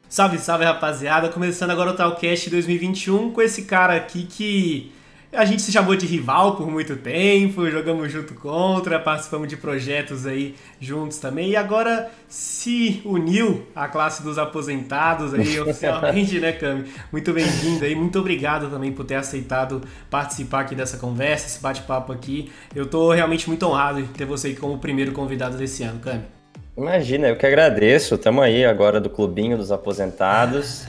Salve, salve, rapaziada. Começando agora o Talcast 2021 com esse cara aqui que a gente se chamou de rival por muito tempo, jogamos junto contra, participamos de projetos aí juntos também e agora se uniu à classe dos aposentados aí oficialmente, né, Cami? Muito bem-vindo aí, muito obrigado também por ter aceitado participar aqui dessa conversa, esse bate-papo aqui. Eu tô realmente muito honrado de ter você aqui como primeiro convidado desse ano, Cami. Imagina, eu que agradeço. Estamos aí agora do Clubinho dos Aposentados.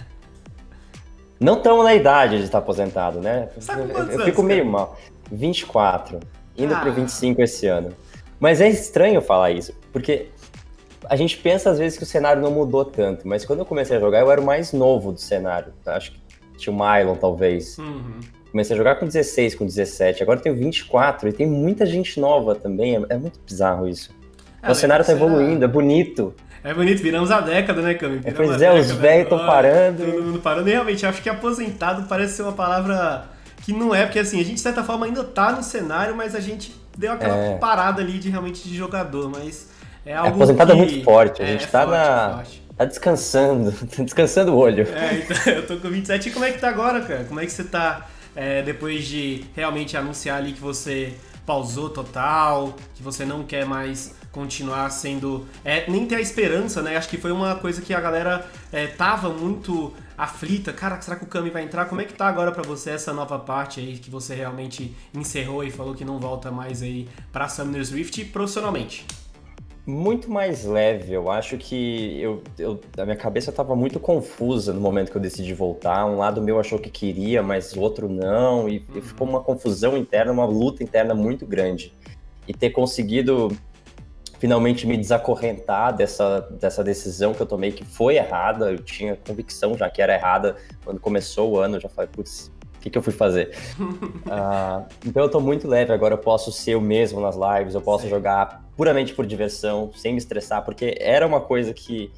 Não estamos na idade de estar aposentado, né? Você tá com Eu, quantos eu anos, fico meio Cami? mal. 24, indo para o Ah, 25 esse ano. Mas é estranho falar isso, porque a gente pensa às vezes que o cenário não mudou tanto, mas quando eu comecei a jogar eu era o mais novo do cenário. Acho que tinha o Mylon, talvez. uhum. Comecei a jogar com 16, com 17, agora eu tenho 24 e tem muita gente nova também. É muito bizarro isso. É, O cenário tá você evoluindo, é bonito. É bonito, viramos a década, né, Cami? Viramos a Pois é, os década velhos estão agora, parando. todo mundo parando. E realmente, acho que aposentado parece ser uma palavra que não é, porque assim, a gente de certa forma ainda tá no cenário, mas a gente deu aquela parada ali de realmente de jogador, mas é algo Aposentado que... é muito forte, a É gente tá forte, é na. forte. Tá descansando, descansando o olho. Então, eu tô com 27. E como é que tá agora, cara? Como é que você tá depois de realmente anunciar ali que você pausou total, que você não quer mais continuar sendo... nem ter a esperança, né? Acho que foi uma coisa que a galera tava muito aflita. Cara, será que o Kami vai entrar? Como é que tá agora pra você essa nova parte aí que você realmente encerrou e falou que não volta mais aí pra Summoner's Rift profissionalmente? Muito mais leve, eu acho que a minha cabeça estava muito confusa no momento que eu decidi voltar. Um lado meu achou que queria, mas o outro não, e ficou uma confusão interna, uma luta interna muito grande. E ter conseguido finalmente me desacorrentar dessa decisão que eu tomei, que foi errada, eu tinha convicção já que era errada quando começou o ano, eu já falei, putz, o que eu fui fazer? Então eu tô muito leve, agora eu posso ser eu mesmo nas lives, eu posso jogar puramente por diversão, sem me estressar, porque era uma coisa que,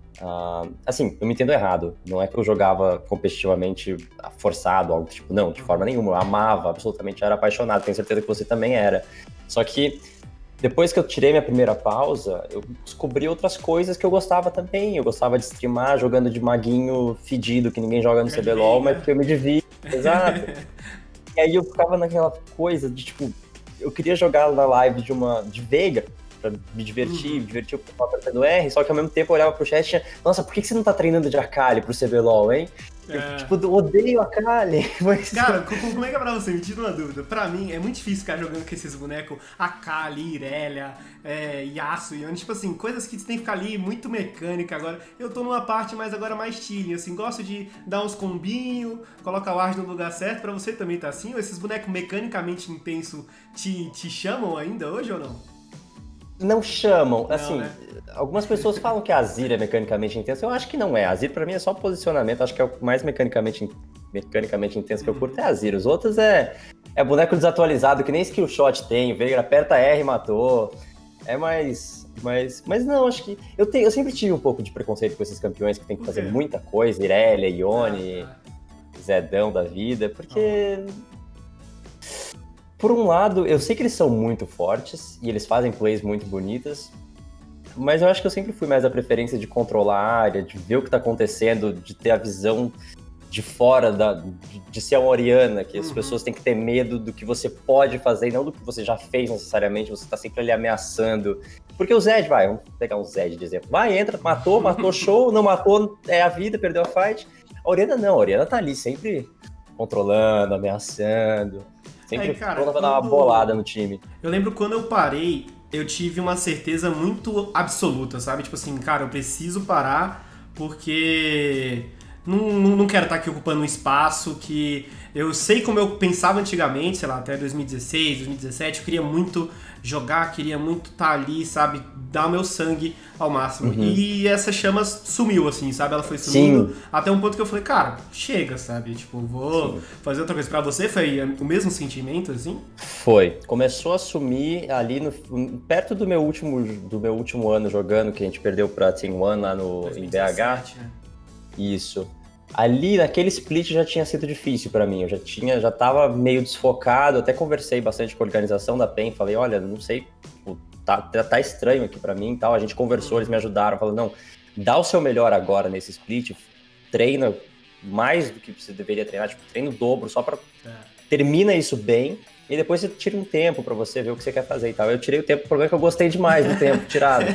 assim, eu me entendo errado, não é que eu jogava competitivamente forçado, algo tipo, não, de forma nenhuma, eu amava, absolutamente era apaixonado, tenho certeza que você também era, só que depois que eu tirei minha primeira pausa, eu descobri outras coisas que eu gostava também. Eu gostava de streamar jogando de maguinho fedido, que ninguém joga no CBLOL, mas porque eu me divirto, exato. E aí eu ficava naquela coisa de, tipo, eu queria jogar na live de Veiga, pra me divertir, me divertir apertando R, só que ao mesmo tempo eu olhava pro chat e tinha, nossa, por que você não tá treinando de Akali pro CBLOL, hein? Eu, tipo, odeio a Akali, mas... Cara, como é que é pra você? Me tira uma dúvida. Pra mim, é muito difícil ficar jogando com esses bonecos Akali, Irelia, Yasuo, Yone. Tipo assim, coisas que você tem que ficar ali muito mecânica agora. Eu tô numa parte mais agora mais chilling, assim. Gosto de dar uns combinhos, colocar o Ward no lugar certo. Pra você também tá assim? Ou esses bonecos mecanicamente intensos te chamam ainda hoje ou não? Não chamam, Não, assim, né? algumas pessoas falam que a Azir é mecanicamente intensa, eu acho que não é. A Azir pra mim é só posicionamento, acho que é o mais mecanicamente intenso que eu curto é a Azir. Os outros é boneco desatualizado, que nem skill shot tem, o Veigar aperta R e matou. É mas não, acho que eu sempre tive um pouco de preconceito com esses campeões que tem que Por fazer quê? muita coisa, Irelia, Yone, Zedão da vida, porque por um lado, eu sei que eles são muito fortes e eles fazem plays muito bonitas, mas eu acho que eu sempre fui mais a preferência de controlar a área, de ver o que tá acontecendo, de ter a visão de fora, de ser uma Oriana, que as pessoas têm que ter medo do que você pode fazer e não do que você já fez necessariamente, você tá sempre ali ameaçando. Porque o Zed, vamos pegar um Zed de exemplo, vai, entra, matou, show, não matou, é a vida, perdeu a fight. A Oriana não, a Oriana tá ali sempre controlando, ameaçando, sempre Cara, pronta pra dar uma bolada no time. eu lembro quando eu parei, eu tive uma certeza muito absoluta, sabe? Tipo assim, cara, eu preciso parar porque não quero estar aqui ocupando um espaço que eu sei como eu pensava antigamente, sei lá, até 2016, 2017, eu queria muito jogar, queria muito estar ali, sabe? Dar o meu sangue ao máximo. E essa chama sumiu, assim, sabe? Ela foi sumindo Sim, até um ponto que eu falei, cara, chega, sabe? Tipo, vou fazer outra coisa. Pra você foi o mesmo sentimento, assim? foi. Começou a sumir ali perto do meu último ano jogando, que a gente perdeu pra Team One lá em BH. 2017, né? Isso. Ali, naquele split já tinha sido difícil pra mim. Já tava meio desfocado. Até conversei bastante com a organização da PEN. Falei, olha, não sei, tipo, tá estranho aqui pra mim e tal. A gente conversou, eles me ajudaram. Falaram, não, dá o seu melhor agora nesse split. treina mais do que você deveria treinar, tipo, treina o dobro só pra... Termina isso bem, e depois você tira um tempo pra você ver o que você quer fazer e tal. Eu tirei o tempo, o problema é que eu gostei demais do tempo tirado.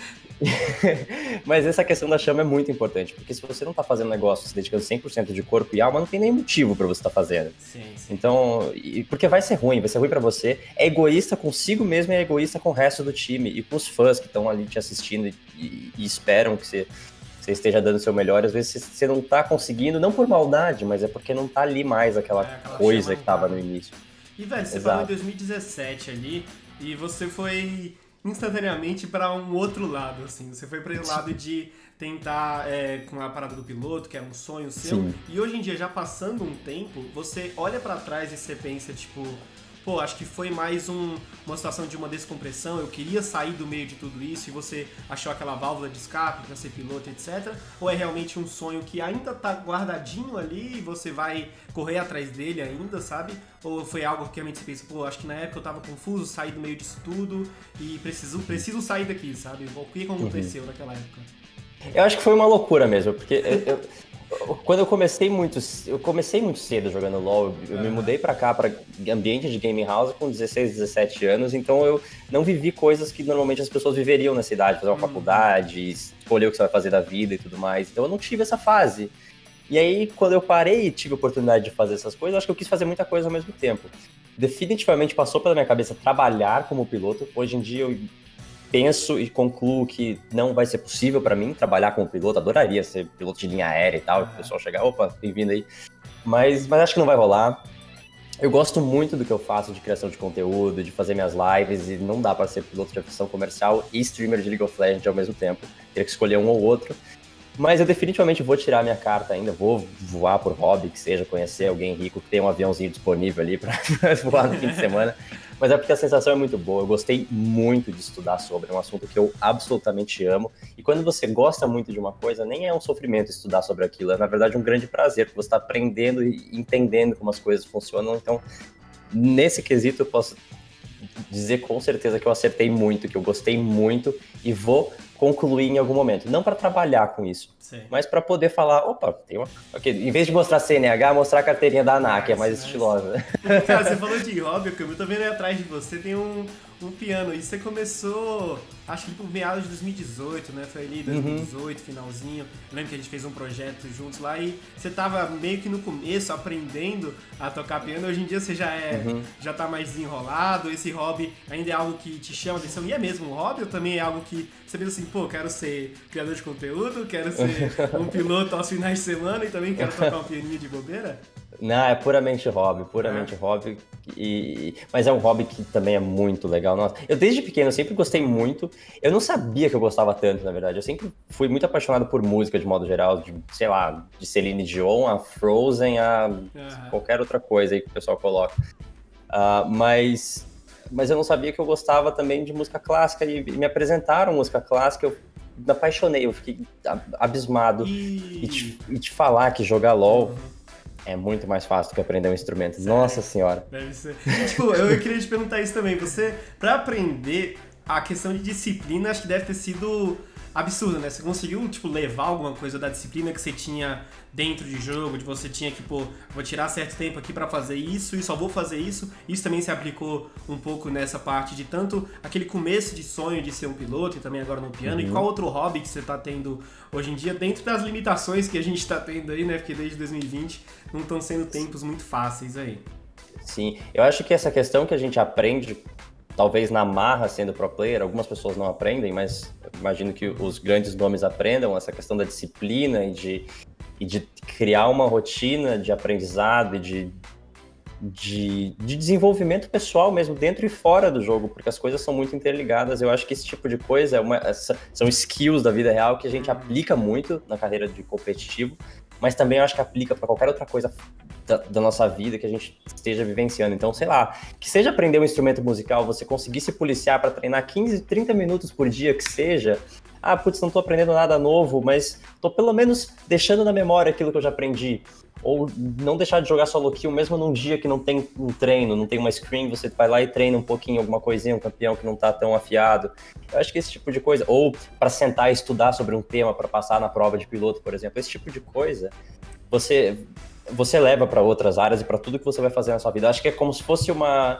Mas essa questão da chama é muito importante, porque se você não tá fazendo negócio se dedicando 100% de corpo e alma, não tem nem motivo pra você estar fazendo. Sim. Então, porque vai ser ruim pra você. É egoísta consigo mesmo e é egoísta com o resto do time e com os fãs que estão ali te assistindo e esperam que você esteja dando o seu melhor. Às vezes você não tá conseguindo, não por maldade, mas é porque não tá ali mais aquela coisa que tava no início. E, velho, você falou em 2017 ali, e você foi instantaneamente para um outro lado, assim. Você foi para o lado de tentar, com a parada do piloto, que era um sonho seu. Sim. E hoje em dia, já passando um tempo, você olha para trás e você pensa, tipo... Pô, acho que foi mais uma situação de uma descompressão, eu queria sair do meio de tudo isso e você achou aquela válvula de escape para ser piloto, etc. Ou é realmente um sonho que ainda tá guardadinho ali e você vai correr atrás dele ainda, sabe? Ou foi algo que realmente você pensa, pô, acho que na época eu tava confuso, saí do meio disso tudo e preciso sair daqui, sabe? O que aconteceu naquela época? Eu acho que foi uma loucura mesmo, porque quando eu comecei muito cedo jogando LoL, eu me mudei pra cá, pra ambiente de gaming house com 16, 17 anos, então eu não vivi coisas que normalmente as pessoas viveriam na cidade, fazer uma faculdade, escolher o que você vai fazer da vida e tudo mais, então eu não tive essa fase. E aí, quando eu parei e tive a oportunidade de fazer essas coisas, eu acho que eu quis fazer muita coisa ao mesmo tempo. Definitivamente passou pela minha cabeça trabalhar como piloto. Hoje em dia eu penso e concluo que não vai ser possível para mim trabalhar como piloto. Adoraria ser piloto de linha aérea e tal, o pessoal chegar, opa, bem-vindo aí. Mas acho que não vai rolar. Eu gosto muito do que eu faço de criação de conteúdo, de fazer minhas lives, e não dá para ser piloto de aviação comercial e streamer de League of Legends ao mesmo tempo. Teria que escolher um ou outro. Mas eu definitivamente vou tirar minha carta ainda, vou voar por hobby, que seja, conhecer alguém rico que tem um aviãozinho disponível ali para voar no fim de semana. Mas é porque a sensação é muito boa, eu gostei muito de estudar sobre, é um assunto que eu absolutamente amo. E quando você gosta muito de uma coisa, nem é um sofrimento estudar sobre aquilo, é na verdade um grande prazer, porque você está aprendendo e entendendo como as coisas funcionam. Então, nesse quesito eu posso dizer com certeza que eu acertei muito, que eu gostei muito e vou concluir em algum momento. Não para trabalhar com isso, mas para poder falar, opa, tem uma... Okay. Em vez de mostrar CNH, mostrar a carteirinha da ANAC, é mais estilosa. Cara, você falou de hobby, eu tô vendo aí atrás de você, tem um piano, e você começou, acho que por meados de 2018, né? Foi ali 2018, finalzinho. Eu lembro que a gente fez um projeto juntos lá e você tava meio que no começo aprendendo a tocar piano. Hoje em dia você já tá mais desenrolado, esse hobby ainda é algo que te chama a atenção. E é mesmo um hobby ou também é algo que você pensa assim, pô, quero ser criador de conteúdo, quero ser um piloto aos finais de semana e também quero tocar um pianinho de bobeira? Não, é puramente hobby, hobby. Mas é um hobby que também é muito legal. Nossa, eu desde pequeno sempre gostei muito. Eu não sabia que eu gostava tanto, na verdade. Eu sempre fui muito apaixonado por música de modo geral, sei lá, de Celine Dion a Frozen a qualquer outra coisa aí que o pessoal coloca. Mas eu não sabia que eu gostava também de música clássica e me apresentaram música clássica. Eu me apaixonei, eu fiquei abismado. E te falar que jogar LOL é muito mais fácil do que aprender um instrumento. Sério? Nossa senhora. Deve ser. Tipo, eu queria te perguntar isso também. Você, pra aprender a questão de disciplina, acho que deve ter sido absurdo, né? Você conseguiu, tipo, levar alguma coisa da disciplina que você tinha dentro de jogo, de você tinha que, pô, vou tirar certo tempo aqui pra fazer isso e só vou fazer isso. Isso também se aplicou um pouco nessa parte de tanto aquele começo de sonho de ser um piloto e também agora no piano. E qual outro hobby que você tá tendo hoje em dia, dentro das limitações que a gente tá tendo aí, né? Porque desde 2020 não estão sendo tempos muito fáceis aí. Sim, eu acho que essa questão que a gente aprende, talvez na marra sendo pro player, algumas pessoas não aprendem, mas imagino que os grandes nomes aprendam, essa questão da disciplina e de criar uma rotina de aprendizado e de desenvolvimento pessoal mesmo, dentro e fora do jogo, porque as coisas são muito interligadas. Eu acho que esse tipo de coisa são skills da vida real que a gente aplica muito na carreira de competitivo, mas também eu acho que aplica para qualquer outra coisa da nossa vida que a gente esteja vivenciando. Então, sei lá, que seja aprender um instrumento musical, você conseguir se policiar para treinar 15, 30 minutos por dia, que seja, putz, não tô aprendendo nada novo, mas tô pelo menos deixando na memória aquilo que eu já aprendi. Ou não deixar de jogar solo kill mesmo num dia que não tem um treino, não tem uma screen, você vai lá e treina um pouquinho, alguma coisinha, um campeão que não tá tão afiado. Eu acho que esse tipo de coisa, ou para sentar e estudar sobre um tema, para passar na prova de piloto, por exemplo, esse tipo de coisa, você leva para outras áreas e para tudo que você vai fazer na sua vida. Eu acho que é como se fosse uma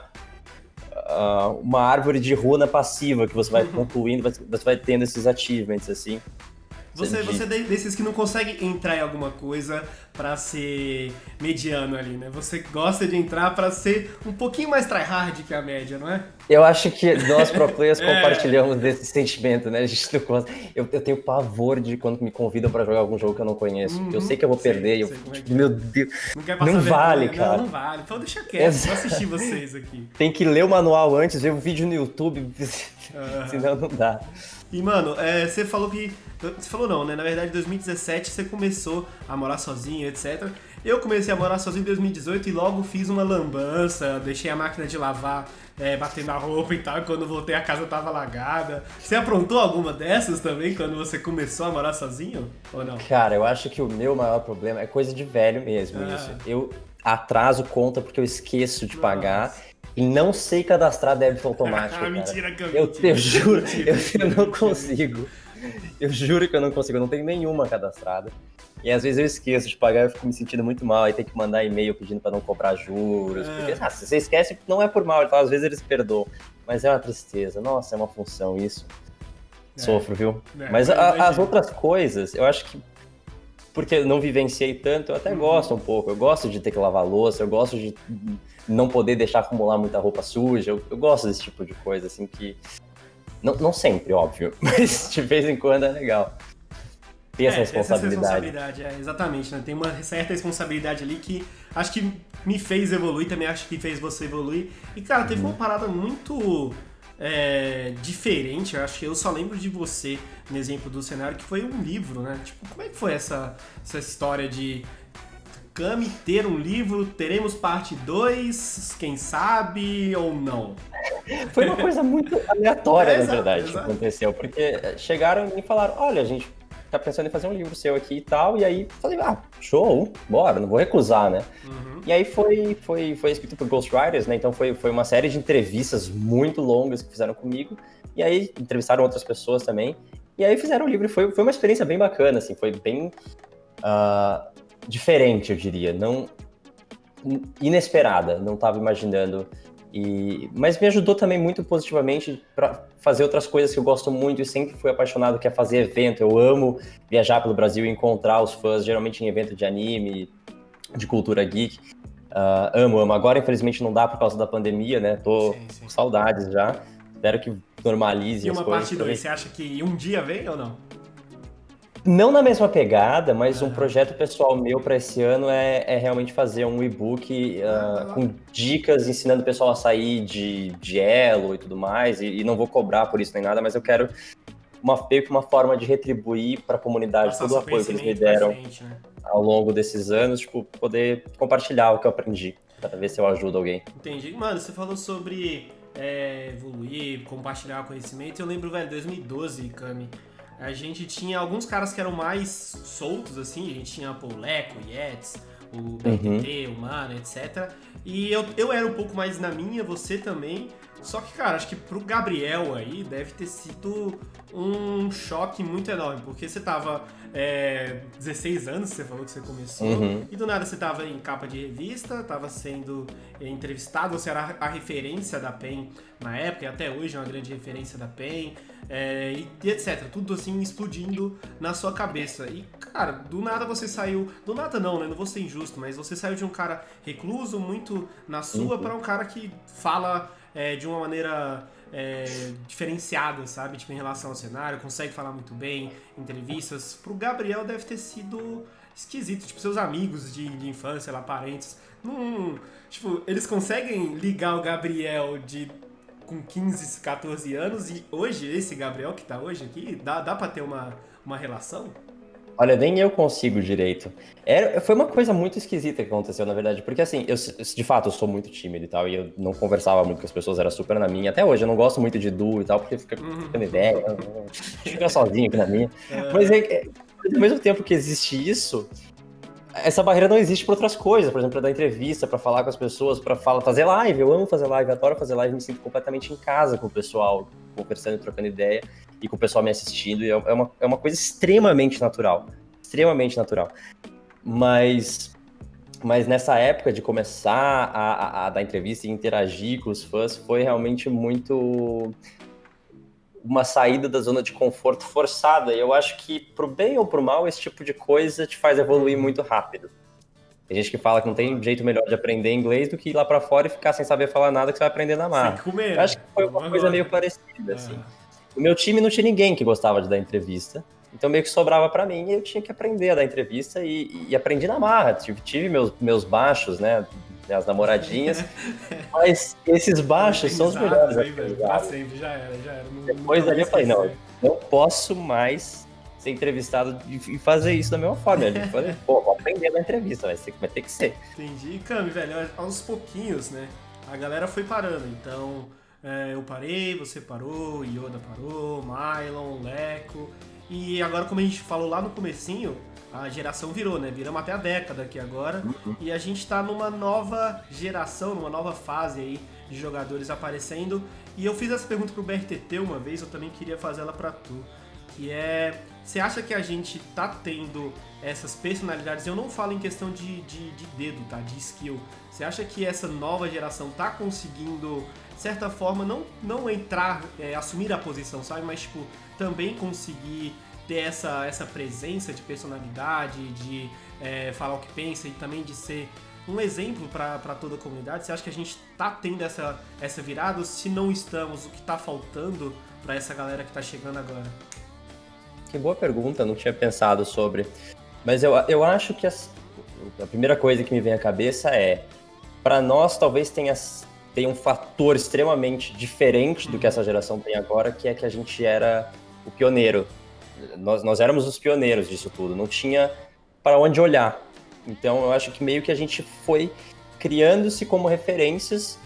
árvore de runa passiva que você vai concluindo, você vai tendo esses achievements, assim. Você é desses que não consegue entrar em alguma coisa pra ser mediano ali, né? Você gosta de entrar pra ser um pouquinho mais tryhard que a média, não é? Eu acho que nós, pro players, compartilhamos desse sentimento, né? A gente não gosta. Eu tenho pavor de quando me convidam pra jogar algum jogo que eu não conheço. Eu sei que eu vou perder. Meu Deus. Não quer passar vergonha, vale, cara. Não vale. Então deixa quieto, vou assistir vocês aqui. Tem que ler o manual antes, ver o vídeo no YouTube, senão não dá. E, mano, você falou que... Você falou não, né? Na verdade, em 2017 você começou a morar sozinho, etc. Eu comecei a morar sozinho em 2018 e logo fiz uma lambança, deixei a máquina de lavar batendo a roupa e tal, e quando voltei a casa tava alagada. Você aprontou alguma dessas também quando você começou a morar sozinho? Ou não? Cara, eu acho que o meu maior problema é coisa de velho mesmo, isso. Eu atraso conta porque eu esqueço de pagar. E não sei cadastrar débito automático, cara. Mentira, eu juro, eu não consigo. Eu juro que eu não consigo, eu não tenho nenhuma cadastrada. E às vezes eu esqueço de pagar, eu fico me sentindo muito mal, aí tem que mandar e-mail pedindo pra não cobrar juros. Porque, se você esquece, não é por mal, então às vezes eles perdoam. Mas é uma tristeza, nossa, é uma função isso. Sofro, viu? Mas as outras coisas, eu acho que porque eu não vivenciei tanto, eu até gosto um pouco. Eu gosto de ter que lavar louça, eu gosto de não poder deixar acumular muita roupa suja. Eu gosto desse tipo de coisa, assim, que... Não sempre, óbvio, mas de vez em quando é legal. Tem essa responsabilidade. Exatamente, né? Tem uma certa responsabilidade ali que acho que me fez evoluir, também acho que fez você evoluir. E, cara, teve uma parada muito... diferente, eu acho que eu só lembro de você no exemplo do cenário, que foi um livro, né? Tipo, como é que foi essa história de Kami ter um livro, teremos parte 2, quem sabe ou não? Foi uma coisa muito aleatória, na verdade, que aconteceu, porque chegaram e falaram, olha, a gente tá pensando em fazer um livro seu aqui e tal, e aí falei, show, bora, não vou recusar, né? E aí foi escrito por Ghostwriters, né? Então foi uma série de entrevistas muito longas que fizeram comigo, e aí entrevistaram outras pessoas também, e aí fizeram o livro, e foi uma experiência bem bacana, assim, foi bem diferente, eu diria, não inesperada, não estava imaginando, mas me ajudou também muito positivamente para fazer outras coisas que eu gosto muito e sempre fui apaixonado, que é fazer evento. Eu amo viajar pelo Brasil e encontrar os fãs, geralmente em evento de anime, de cultura geek. Amo. Agora, infelizmente, não dá por causa da pandemia, né? Tô com saudades já. Espero que normalize as coisas. E uma parte 2, você acha que um dia vem ou não? Não na mesma pegada, mas um projeto pessoal meu para esse ano é realmente fazer um e-book com dicas, ensinando o pessoal a sair de elo e tudo mais, e não vou cobrar por isso nem nada, mas eu quero meio que uma forma de retribuir para a comunidade todo o apoio que eles me deram ao longo desses anos, tipo, poder compartilhar o que eu aprendi, para ver se eu ajudo alguém. Entendi. Mano, você falou sobre evoluir, compartilhar conhecimento, eu lembro, velho, 2012, Kami, a gente tinha alguns caras que eram mais soltos, assim, a gente tinha o Leco, o Yetz, o BTT, o Mano, etc. E eu era um pouco mais na minha, você também. Só que, cara, acho que pro Gabriel aí deve ter sido um choque muito enorme, porque você tava 16 anos, você falou que você começou, e do nada você tava em capa de revista, tava sendo entrevistado, você era a referência da PEN na época, e até hoje é uma grande referência da PEN, e etc. Tudo assim explodindo na sua cabeça. E, cara, do nada você saiu... Do nada não, né? Não vou ser injusto, mas você saiu de um cara recluso, muito na sua, pra um cara que fala de uma maneira diferenciada, sabe? Tipo, em relação ao cenário, consegue falar muito bem, entrevistas. Pro Gabriel deve ter sido esquisito. Tipo, seus amigos de infância, lá, parentes. Tipo, eles conseguem ligar o Gabriel com 15, 14 anos e hoje, esse Gabriel que tá hoje aqui, dá pra ter uma relação? Olha, nem eu consigo direito. Foi uma coisa muito esquisita que aconteceu, na verdade, porque assim, de fato, eu sou muito tímido e tal, e eu não conversava muito com as pessoas, era super na minha. Até hoje, eu não gosto muito de duo e tal, porque fica ideia, fica sozinho aqui na minha. Mas ao mesmo tempo que existe isso, essa barreira não existe para outras coisas, por exemplo, para dar entrevista, para falar com as pessoas, para fazer live. Eu amo fazer live, adoro fazer live, me sinto completamente em casa com o pessoal, conversando, trocando ideia e com o pessoal me assistindo. E é uma coisa extremamente natural, extremamente natural. Mas nessa época de começar a dar entrevista e interagir com os fãs, foi realmente muito uma saída da zona de conforto forçada. E eu acho que, pro bem ou pro mal, esse tipo de coisa te faz evoluir muito rápido. Tem gente que fala que não tem jeito melhor de aprender inglês do que ir lá pra fora e ficar sem saber falar nada que você vai aprender na marra. Eu acho que foi uma coisa meio parecida, assim. O meu time não tinha ninguém que gostava de dar entrevista, então meio que sobrava pra mim e eu tinha que aprender a dar entrevista e aprendi na marra. Tive meus baixos, né, minhas namoradinhas, mas esses baixos são os melhores. Pra sempre, já era. Depois dali eu falei, não posso mais ser entrevistado e fazer isso da mesma forma. Eu falei, vou aprender na entrevista, vai ter que ser. Entendi. E, Cami, velho, aos pouquinhos, né, a galera foi parando, então eu parei, você parou, Yoda parou, Mylon, Leco, e agora, como a gente falou lá no comecinho, a geração virou, né? Viramos até a década aqui agora. E a gente tá numa nova geração, numa nova fase aí de jogadores aparecendo. E eu fiz essa pergunta pro BRTT uma vez, eu também queria fazer ela pra tu. Que é, você acha que a gente tá tendo essas personalidades? Eu não falo em questão de dedo, tá? De skill. Você acha que essa nova geração tá conseguindo, de certa forma, não entrar, assumir a posição, sabe? Mas, tipo, também conseguir ter essa presença de personalidade, de falar o que pensa e também de ser um exemplo para toda a comunidade? Você acha que a gente está tendo essa virada? Ou se não estamos, o que está faltando para essa galera que está chegando agora? Que boa pergunta, não tinha pensado sobre. Mas eu acho que a primeira coisa que me vem à cabeça é, para nós talvez tenha um fator extremamente diferente do que essa geração tem agora, que é que a gente era o pioneiro. Nós éramos os pioneiros disso tudo, não tinha para onde olhar. Então eu acho que meio que a gente foi criando-se como referências,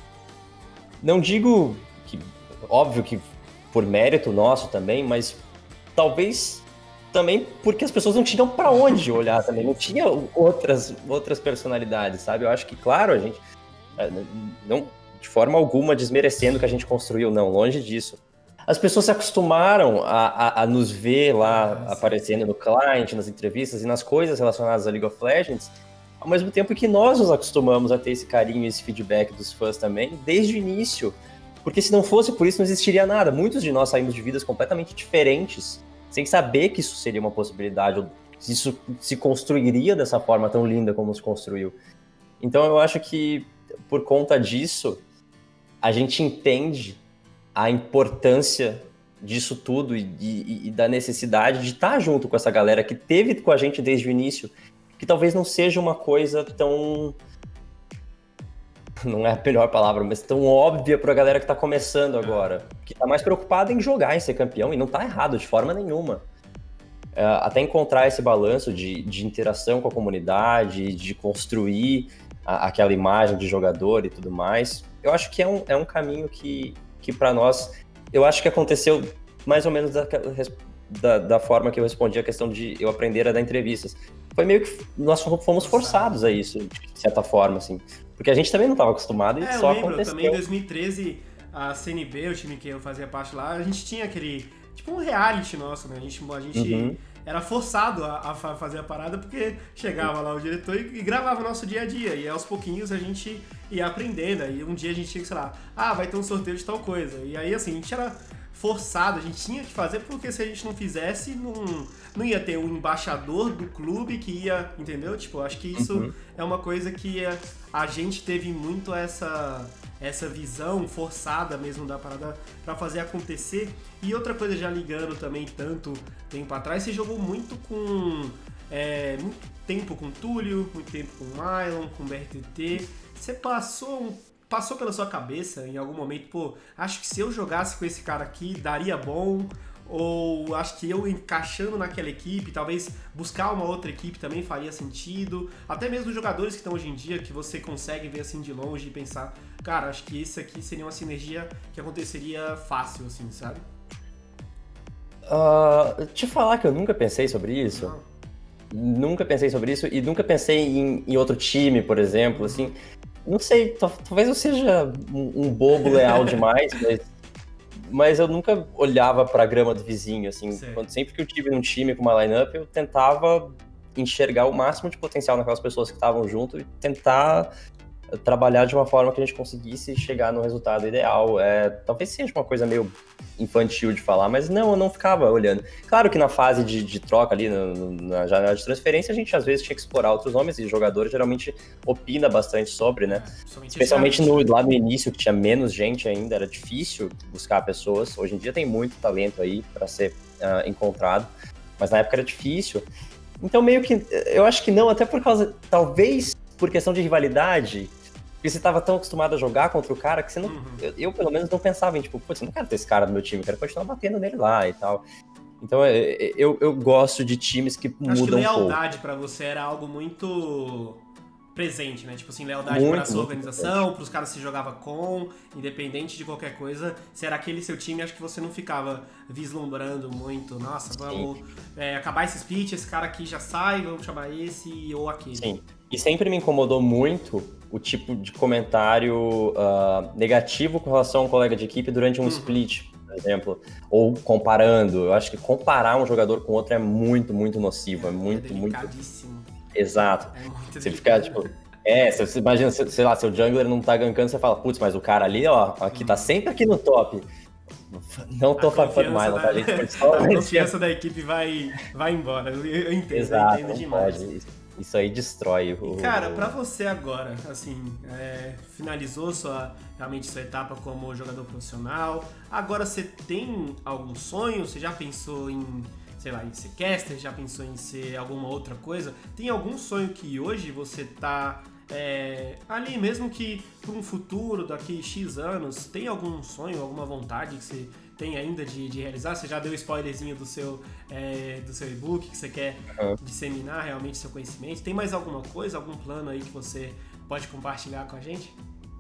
não digo que, óbvio que por mérito nosso também, mas talvez também porque as pessoas não tinham para onde olhar também, não tinha outras personalidades, sabe? Eu acho que, claro, a gente, não de forma alguma desmerecendo o que a gente construiu, não, longe disso. As pessoas se acostumaram a nos ver lá aparecendo no client, nas entrevistas e nas coisas relacionadas a League of Legends, ao mesmo tempo que nós nos acostumamos a ter esse carinho e esse feedback dos fãs também, desde o início. Porque se não fosse por isso, não existiria nada. Muitos de nós saímos de vidas completamente diferentes, sem saber que isso seria uma possibilidade, ou que isso se construiria dessa forma tão linda como se construiu. Então eu acho que, por conta disso, a gente entende a importância disso tudo e da necessidade de estar junto com essa galera que teve com a gente desde o início, que talvez não seja uma coisa tão... não é a melhor palavra, mas tão óbvia para a galera que está começando agora, que está mais preocupada em jogar, em ser campeão, e não está errado de forma nenhuma. Até encontrar esse balanço de interação com a comunidade, de construir aquela imagem de jogador e tudo mais, eu acho que é um caminho que para nós, eu acho que aconteceu mais ou menos da forma que eu respondi a questão de eu aprender a dar entrevistas. Foi meio que nós fomos forçados a isso, de certa forma, assim. Porque a gente também não estava acostumado e só aconteceu. Eu lembro, também em 2013, a CNB, o time que eu fazia parte lá, a gente tinha aquele, tipo um reality nosso, né? A gente era forçado a fazer a parada porque chegava lá o diretor e gravava o nosso dia a dia. E aos pouquinhos a gente ia aprendendo. Aí um dia a gente tinha que, sei lá, vai ter um sorteio de tal coisa. E aí, assim, a gente era forçado, a gente tinha que fazer, porque se a gente não fizesse, não ia ter um embaixador do clube que ia, entendeu? Tipo, acho que isso é uma coisa que a gente teve muito essa visão forçada mesmo da parada pra fazer acontecer. E outra coisa, já ligando também tanto tempo atrás, você jogou muito muito tempo com Túlio, muito tempo com Mylon, com BRTT. Você passou pela sua cabeça em algum momento, pô, acho que se eu jogasse com esse cara aqui, daria bom, ou acho que eu encaixando naquela equipe, talvez buscar uma outra equipe também faria sentido, até mesmo os jogadores que estão hoje em dia, que você consegue ver assim de longe e pensar, cara, acho que esse aqui seria uma sinergia que aconteceria fácil, assim, sabe? Te falar que eu nunca pensei sobre isso? Não. Nunca pensei sobre isso e nunca pensei em outro time, por exemplo, assim. Não sei, talvez eu seja um bobo leal demais, mas eu nunca olhava para a grama do vizinho, assim. Sempre que eu tive um time com uma lineup, eu tentava enxergar o máximo de potencial naquelas pessoas que estavam junto e tentar trabalhar de uma forma que a gente conseguisse chegar no resultado ideal. Talvez seja uma coisa meio infantil de falar, mas não, eu não ficava olhando. Claro que na fase de troca ali, na janela de transferência, a gente às vezes tinha que explorar outros nomes e o jogador geralmente opina bastante sobre, né? Especialmente lá no início, que tinha menos gente ainda, era difícil buscar pessoas. Hoje em dia tem muito talento aí para ser encontrado, mas na época era difícil. Então meio que, eu acho que não, até por causa, talvez por questão de rivalidade, porque você estava tão acostumado a jogar contra o cara que você não. Eu, pelo menos, não pensava em, tipo, putz, não quero ter esse cara no meu time, quero continuar batendo nele lá e tal. Então, eu gosto de times que mudam um pouco. Acho que lealdade pra você era algo muito presente, né? Tipo assim, lealdade pra sua organização, pros caras que você jogava com, independente de qualquer coisa. Se era aquele seu time, acho que você não ficava vislumbrando muito. Nossa, vamos acabar esse split, esse cara aqui já sai, vamos chamar esse ou aquele. Sim. E sempre me incomodou muito o tipo de comentário negativo com relação a um colega de equipe durante um split, por exemplo, ou comparando. Eu acho que comparar um jogador com outro é muito, muito nocivo, é muito. Exato. Você fica, tipo... você imagina, sei lá, seu jungler não tá gankando, você fala, putz, mas o cara ali, ó, aqui tá sempre aqui no top. Não tô farmando mais, tá, gente? A confiança da equipe vai embora. Eu entendo, exato, eu entendo demais. Isso aí destrói o... E cara, pra você agora, assim, finalizou realmente sua etapa como jogador profissional. Agora você tem algum sonho? Você já pensou em, sei lá, em ser caster? Já pensou em ser alguma outra coisa? Tem algum sonho que hoje você tá ali, mesmo que para um futuro, daqui X anos, tem algum sonho, alguma vontade que você tem ainda de realizar? Você já deu spoilerzinho do seu e-book, que você quer disseminar realmente seu conhecimento. Tem mais alguma coisa, algum plano aí que você pode compartilhar com a gente?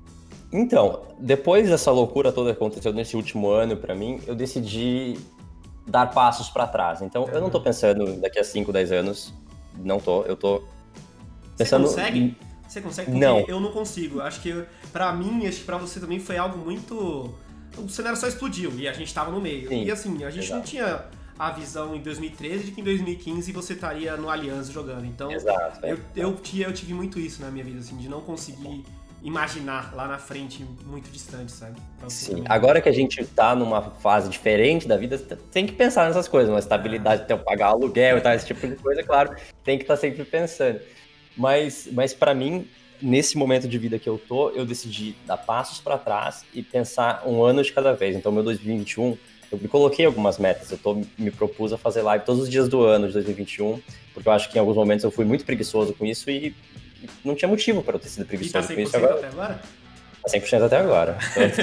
Então, depois dessa loucura toda que aconteceu nesse último ano para mim, eu decidi dar passos para trás. Então, eu não tô pensando daqui a 5, 10 anos, não tô, eu tô pensando... Você consegue? Você consegue? Porque não. Eu não consigo. Acho que pra mim, acho que pra você também foi algo muito... O cenário só explodiu e a gente tava no meio. Sim, e assim, a gente não tinha a visão em 2013 de que em 2015 você estaria no Aliança jogando. Então, eu tive muito isso na minha vida, assim, de não conseguir imaginar lá na frente, muito distante, sabe? Sim, também. Agora que a gente tá numa fase diferente da vida, tem que pensar nessas coisas, uma estabilidade, até pagar aluguel e tal, esse tipo de coisa, claro, tem que estar sempre pensando. Mas para mim, nesse momento de vida que eu tô, eu decidi dar passos para trás e pensar um ano de cada vez. Então, meu 2021, eu me coloquei algumas metas. Me propus a fazer live todos os dias do ano de 2021, porque eu acho que em alguns momentos eu fui muito preguiçoso com isso e não tinha motivo para eu ter sido preguiçoso com isso. Até agora? 100% até agora.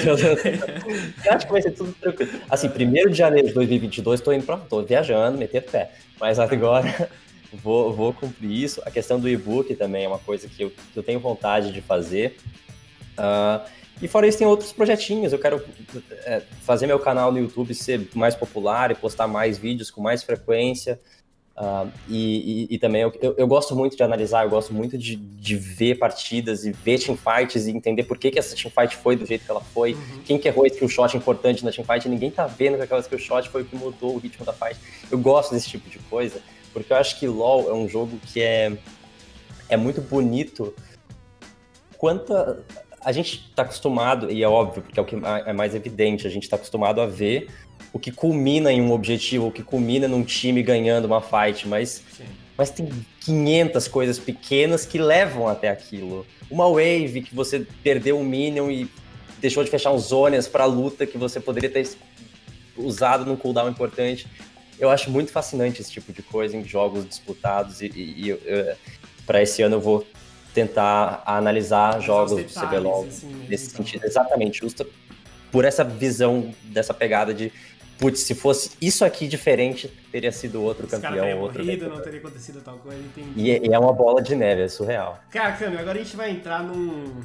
Eu acho que vai ser tudo tranquilo. Assim, 1º de janeiro de 2022, tô viajando, metendo pé. Mas agora... Vou cumprir isso. A questão do e-book também é uma coisa que eu tenho vontade de fazer. E fora isso, tem outros projetinhos. Eu quero fazer meu canal no YouTube ser mais popular e postar mais vídeos com mais frequência. E também eu gosto muito de analisar, eu gosto muito de ver partidas e ver teamfights e entender por que essa teamfight foi do jeito que ela foi, quem que errou skill shot importante na teamfight, ninguém tá vendo que aquela skill shot foi o que mudou o ritmo da fight. Eu gosto desse tipo de coisa. Porque eu acho que LoL é um jogo que é muito bonito. A gente tá acostumado, e é óbvio, porque é o que é mais evidente, a gente tá acostumado a ver o que culmina em um objetivo, o que culmina num time ganhando uma fight, mas tem 500 coisas pequenas que levam até aquilo. Uma wave que você perdeu um minion e deixou de fechar uns zonas pra luta que você poderia ter usado num cooldown importante. Eu acho muito fascinante esse tipo de coisa em jogos disputados e para esse ano eu vou tentar analisar jogos do CBLOL nesse sentido. Exatamente, justo por essa visão dessa pegada de putz, se fosse isso aqui diferente, teria sido outro campeão. Cara outro morrido, não teria acontecido tal coisa, entendi. E é uma bola de neve, é surreal. Cara, Cami, agora a gente vai entrar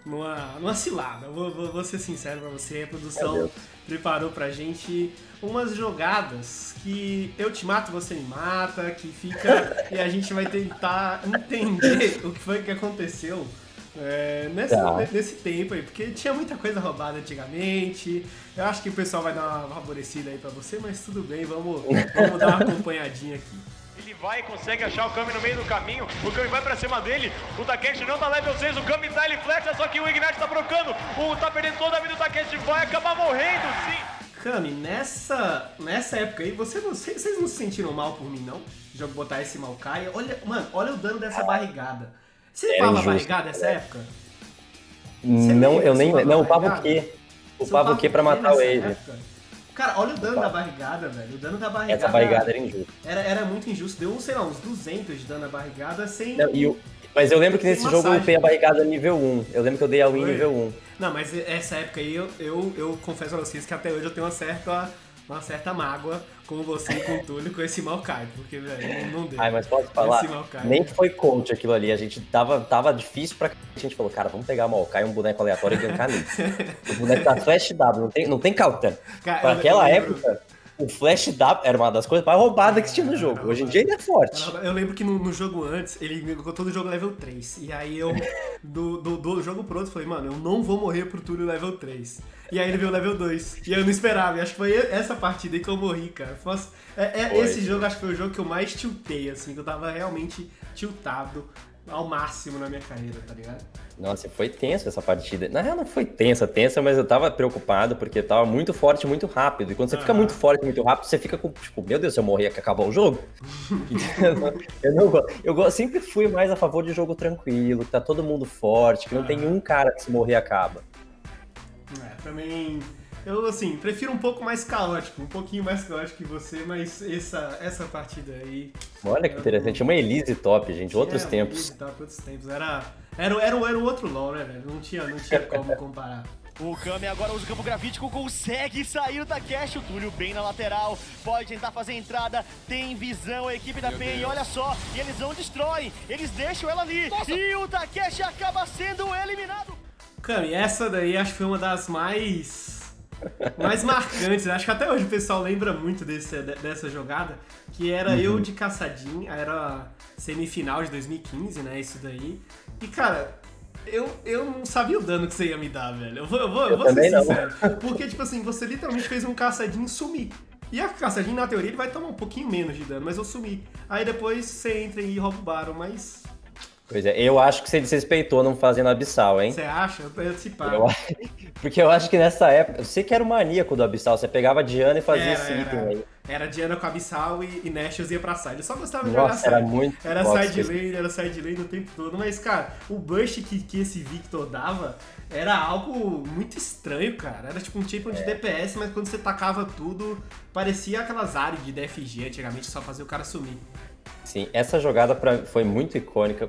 numa cilada. Vou ser sincero pra você, a produção preparou pra gente umas jogadas que eu te mato, você me mata, que fica e a gente vai tentar entender o que foi que aconteceu nesse tempo aí, porque tinha muita coisa roubada antigamente. Eu acho que o pessoal vai dar uma favorecida aí pra você, mas tudo bem, vamos dar uma acompanhadinha aqui. Ele vai e consegue achar o Kami no meio do caminho, o Kami vai pra cima dele, o Takeshi não tá level 6, o Kami tá, ele flecha, só que o Ignite tá brocando, tá perdendo toda a vida, o Takeshi vai acabar morrendo, sim! Kami, nessa época aí, vocês não se sentiram mal por mim, não? De eu botar esse Maokai? Olha o dano dessa barrigada. Você fala barrigada nessa época? Não, eu nem... Não, upava o quê? Upava o quê pra matar o Wave? Cara, olha o dano da barrigada, velho. O dano da barrigada... Essa barrigada era injusta. Era muito injusto. Deu, sei lá, uns 200 de dano na barrigada sem... Não, mas eu lembro que nesse jogo eu upei a barrigada nível 1. Eu lembro que eu dei a win nível 1. Não, mas essa época aí eu confesso a vocês que até hoje eu tenho uma certa mágoa com você e com o Túlio com esse Maokai, porque, velho, não deu. Ai, mas posso falar? Nem foi coach aquilo ali. A gente tava difícil pra... A gente falou, cara, vamos pegar o Maokai, um boneco aleatório e gankar nele. O boneco tá Flash W, não tem counter. Pra aquela época... O Flash W era uma das coisas mais roubadas que tinha no jogo. Hoje em dia ele é forte. Eu lembro que no jogo antes, ele me botou no jogo level 3. E aí eu, do jogo pro outro, falei, mano, eu não vou morrer pro Túlio level 3. E aí ele veio level 2. E aí eu não esperava. E acho que foi essa partida aí que eu morri, cara. Nossa, esse jogo acho que foi o jogo que eu mais tiltei, assim. Que eu tava realmente tiltado ao máximo na minha carreira, tá ligado? Nossa, foi tenso essa partida. Na real não foi tensa, mas eu tava preocupado porque eu tava muito forte, muito rápido. E quando você fica muito forte, muito rápido, você fica com, tipo, meu Deus, se eu morrer, que acabou o jogo? eu sempre fui mais a favor de jogo tranquilo, que tá todo mundo forte, que não tem um cara que se morrer acaba. Também... Eu, assim, prefiro um pouco mais caótico, um pouquinho mais caótico que você, mas essa partida aí... Olha que interessante, uma Elise top, gente, outros tempos. Elise top, outros tempos. Era o outro LoL, né, velho? Não tinha como comparar. O Kami agora usa o campo gravítico, consegue sair o Takeshi, o Túlio bem na lateral, pode tentar fazer a entrada, tem visão a equipe da PEN, e olha só, e eles não destroem, eles deixam ela ali, e o Takeshi acaba sendo eliminado. Kami, essa daí acho que foi uma das mais marcantes, acho que até hoje o pessoal lembra muito dessa jogada, que era eu de caçadinha, era semifinal de 2015, né, isso daí, e cara, eu não sabia o dano que você ia me dar, velho, eu vou ser sincero, porque tipo assim, você literalmente fez um caçadinho sumir, e a caçadinha na teoria ele vai tomar um pouquinho menos de dano, mas eu sumi, aí depois você entra e rouba o Baron, mas... Pois é, eu acho que você desrespeitou não fazendo Abissal, hein? Você acha? Eu participar. Porque eu acho que nessa época, você que era o maníaco do Abissal, você pegava a Diana e fazia esse item aí. Era Diana com Abissal e Nashus ia pra side. Eu só gostava de jogar side. Era side lane o tempo todo. Mas, cara, o burst que esse Victor dava era algo muito estranho, cara. Era tipo um tipo de DPS, mas quando você tacava tudo, parecia aquelas áreas de DFG antigamente, só fazia o cara sumir. Sim, essa jogada foi muito icônica.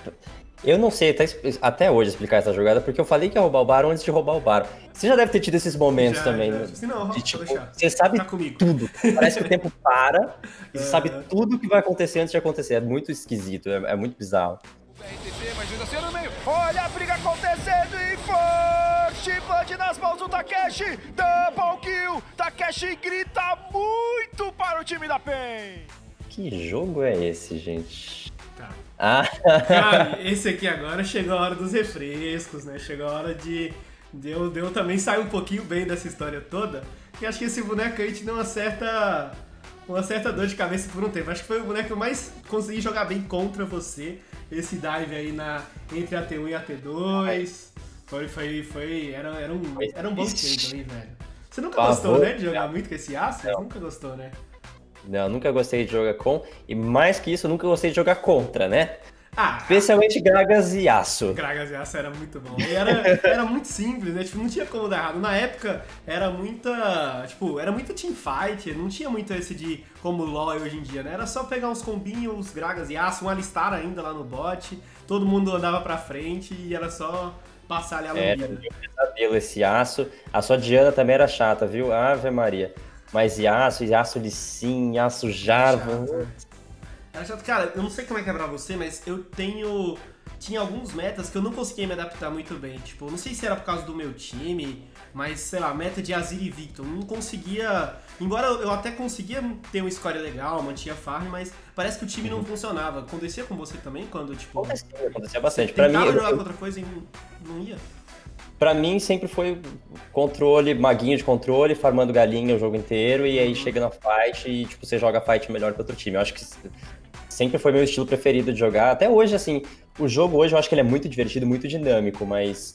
Eu não sei até hoje explicar essa jogada, porque eu falei que ia roubar o Baron antes de roubar o Baron. Você já deve ter tido esses momentos também. Se não, tipo, você sabe tudo. Parece que o tempo para e você sabe tudo o que vai acontecer antes de acontecer. É muito esquisito, é muito bizarro. Mas ainda assim no meio. Olha a briga acontecendo e First Blood nas mãos do Takeshi. Double kill. Takeshi grita muito para o time da PEN. Que jogo é esse, gente? Tá. Cara, esse aqui agora chegou a hora dos refrescos, né? Chegou a hora de eu também sair um pouquinho bem dessa história toda. E acho que esse boneco aí te deu uma certa dor de cabeça por um tempo. Acho que foi o boneco que eu mais consegui jogar bem contra você. Esse dive aí entre a T1 e a T2. Era um bom tempo aí, velho. Você nunca gostou, né, de jogar muito com esse aço? Você nunca gostou, né? Não, nunca gostei de jogar com, e mais que isso, nunca gostei de jogar contra, né? Especialmente Gragas e Yasuo. Gragas e Yasuo era muito bom. E era muito simples, né? Tipo, não tinha como dar errado. Na época, era muita teamfight, não tinha muito esse de como LoL hoje em dia, né? Era só pegar uns combinhos, Gragas e Yasuo, um Alistar ainda lá no bot, todo mundo andava pra frente e era só passar ali a lambida. Era um pesadelo esse Yasuo. A sua Diana também era chata, viu? Ave Maria. Mas Yasuo Lee, Yasuo Jarvan... Era chato. Cara, eu não sei como é que é pra você, mas eu tenho tinha alguns metas que eu não conseguia me adaptar muito bem. Tipo, não sei se era por causa do meu time, mas, sei lá, meta de Azir e Victor. Não conseguia... Embora eu até conseguia ter um score legal, mantinha farm, mas parece que o time não funcionava. Acontecia com você também, quando, tipo... Acontecia bastante. Pra mim, jogar com outra coisa e não ia? Pra mim, sempre foi controle, maguinho de controle, farmando galinha o jogo inteiro, e aí chega na fight e, tipo, você joga a fight melhor que outro time. Eu acho que sempre foi meu estilo preferido de jogar. Até hoje, assim, o jogo hoje eu acho que ele é muito divertido, muito dinâmico, mas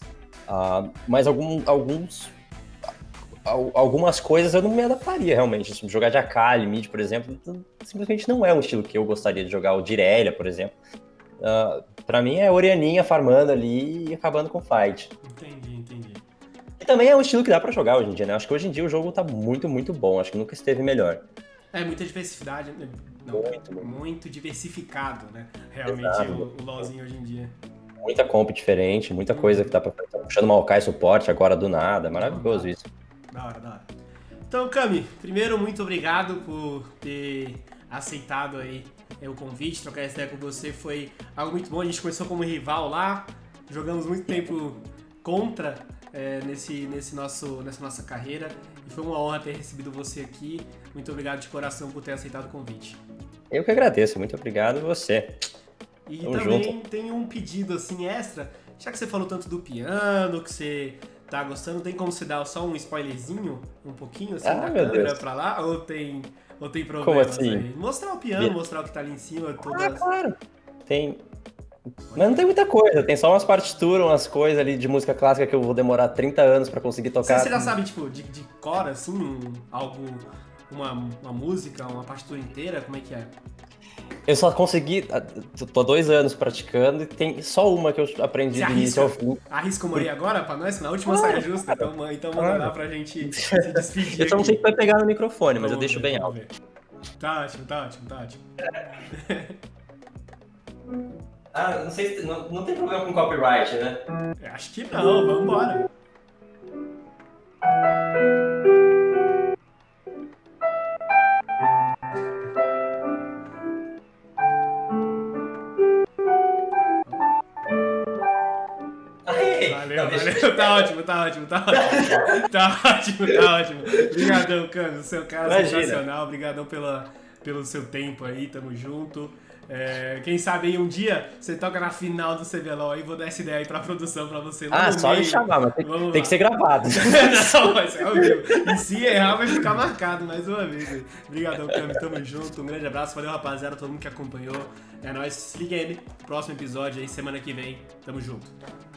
algumas coisas eu não me adaptaria realmente. Assim, jogar de Akali, mid, por exemplo, simplesmente não é um estilo que eu gostaria de jogar. O de Irelia, por exemplo. Pra mim é Orianinha farmando ali e acabando com fight. Entendi. E também é um estilo que dá pra jogar hoje em dia, né? Acho que hoje em dia o jogo tá muito, muito bom. Acho que nunca esteve melhor. É, muita diversidade, né? Muito diversificado, né? Realmente o LoLzinho hoje em dia. Muita comp diferente, muita coisa que tá pra frente. Tá puxando Maokai suporte agora do nada. Maravilhoso isso. Da hora. Então, Cami, primeiro, muito obrigado por ter aceitado aí o convite, trocar essa ideia com você. Foi algo muito bom. A gente começou como rival lá, jogamos muito tempo contra nessa nossa carreira. E foi uma honra ter recebido você aqui. Muito obrigado de coração por ter aceitado o convite. Eu que agradeço. Muito obrigado a você. E Tamo também junto. tem um pedido assim extra. Já que você falou tanto do piano, que você tá gostando, tem como você dar só um spoilerzinho, um pouquinho assim, da câmera Deus. pra lá? Ou tem problemas Como assim? aí? Mostrar o piano, mostrar o que tá ali em cima, todas... Claro. Tem... Mas não tem muita coisa, tem só umas partituras, umas coisas ali de música clássica que eu vou demorar 30 anos pra conseguir tocar. Você já sabe, tipo, de cor, assim, uma música, uma partitura inteira, como é que é? Eu só consegui, tô 2 anos praticando e tem só uma que eu aprendi do início ao fim. Arrisca uma aí agora pra nós? Na última saia justa, então manda lá pra gente se despedir. Eu só não sei aqui. se vai pegar no microfone, mas eu Vamos deixo ver, bem vamos alto. ver. Tá ótimo. Não sei se não tem problema com copyright, né? Acho que não, vambora. Valeu. Tá ótimo. Obrigadão, Cami. O seu cara é sensacional. Obrigadão pelo seu tempo aí. Tamo junto. Quem sabe aí um dia você toca na final do CBLOL aí. Vou dar essa ideia aí pra produção pra você. Só me chamar, mas tem que ser gravado. Não, vai ser ao vivo. E se errar, vai ficar marcado mais uma vez. Obrigadão, Cami. Tamo junto. Um grande abraço. Valeu, rapaziada. Todo mundo que acompanhou. É nóis. Se liga aí. Próximo episódio aí, semana que vem. Tamo junto.